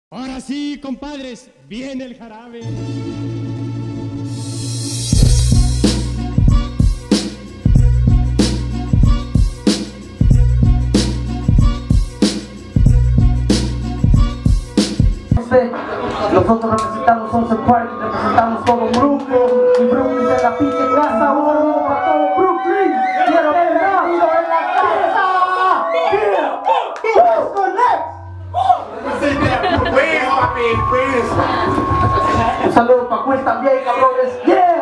Ahora sí, compadres, viene el jarabe. Nosotros representamos 11 Party, representamos todo Brooklyn. Y Brooklyn es la pinche casa, uno para todo Brooklyn. Quiero ver rápido en la casa. Let's connect. Un saludo para Quest también, cabrones. Yeah.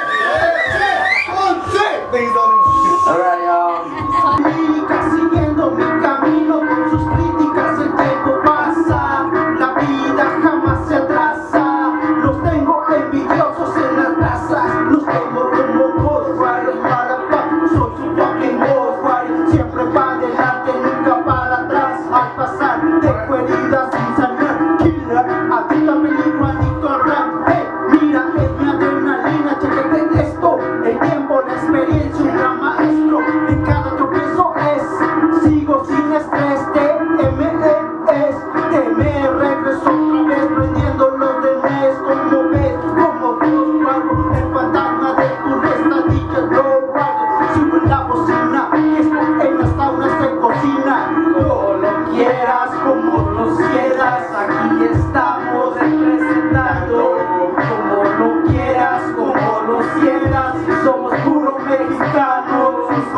Alright, siguiendo mi camino con sus críticas, el tiempo pasa, la vida jamás se atrasa. Los tengo envidiosos en las plazas, los tengo como Ghost Rider, motherfucker, soy su fucking Ghost Rider. Siempre va adelante, nunca para atrás. Al pasar, dejo heridas sin sanar. Killer, adicto a peligro, adicto a rap. Hey, mira, es mi adrenalina, chequete esto. El tiempo, la experiencia, un gran maestro. En cada tropiezo sigo sin estrés, TME regreso otra vez prendiendo los demás. Como ves, como Ghost Rider, el fantasma de tu restadilla, Ghost Rider. Sigo en la bocina, que esto en las saunas se cocina. No lo quieras como lo quieras, aquí estamos representando. Como lo quieras, como lo quieras, somos puros mexicanos.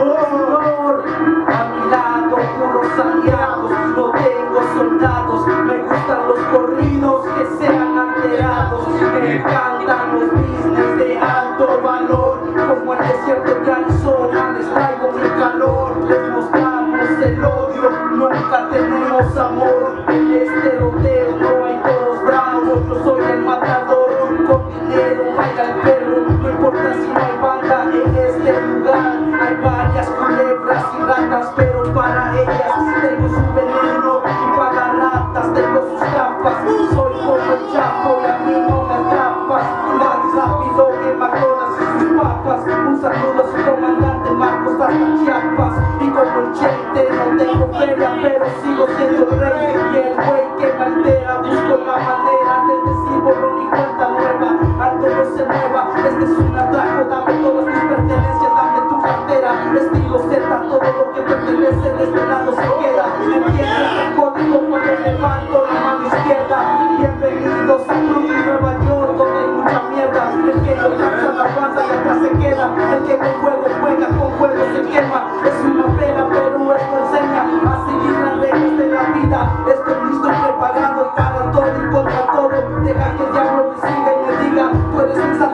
A mi lado, puros aliados, no tengo soldados. Me gustan los corridos que sean alterados. Me encantan los business de alto valor, como el desierto de Arizona. Les traigo mi calor, les mostramos el odio, nunca tenemos amor. En este rodeo no hay todos bravos, yo soy el matador. Con dinero baila el perro, no importa si no hay banda en este lugar. Hay varias culebras y ratas, pero para ellas tengo su veneno. Y para ratas tengo sus trampas. Soy como el Chapo y a mí no me atrapas. Más rápido que McDonald's y sus papas. Un saludo a su comandante Marcos hasta Chiapas. Y como el Chente no tengo feria, pero sigo siendo rey. Y el güey que me altera, busco la manera de decir borrón y cuenta nueva. Algo no se mueva, este es un atraco. Dame todas tus pertenencias, dame tu cartera. Estilo Z, todo lo que pertenece de este lado se queda. ¿Me entiendes? El código cuando levanto la mano izquierda. Bienvenidos a Brooklyn, Nueva York, donde hay mucha mierda. El que no cansa la banda y atrás se queda. El que con fuego juega, con fuego se quema. Es una pena, pero esto enseña a seguir las reglas de la vida. Estoy listo y preparado para todo y contra todo. Deja que el diablo me siga y me diga, tú eres mi